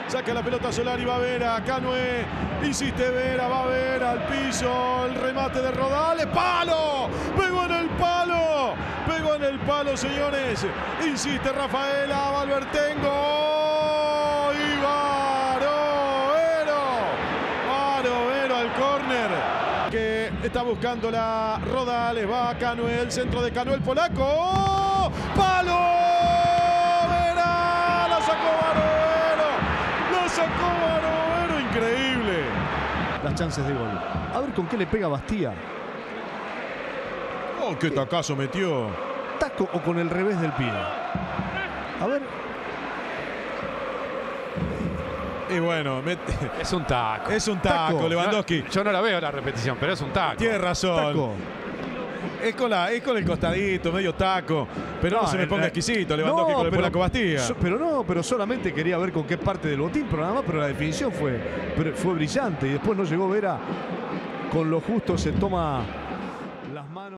Saca la pelota Solari, va Vera, Canoe, insiste Vera, va Vera al piso, el remate de Rodales, ¡palo! ¡Pegó en el palo! ¡Pegó en el palo, señores! Insiste Rafaela, Valvertengo y Barovero al córner. Que está buscando la Rodales, va Canoe, el centro de Canoe, el polaco, ¡palo! ¡Vera! ¡La sacó Barovero! ¡La sacó Barovero! ¡Increíble! Las chances de gol. A ver con qué le pega Bastía. ¡Oh, qué tacazo metió! ¿Taco o con el revés del pie? A ver. Y bueno, es un taco. Es un taco, Lewandowski. Yo no la veo la repetición, pero es un taco. Tiene razón. Taco. Es con el costadito, medio taco. Pero no se me ponga exquisito Lewandowski con el polaco Bastía. Pero solamente quería ver con qué parte del botín, pero nada más, pero la definición fue brillante. Y después no llegó Vera con lo justo, se toma las manos.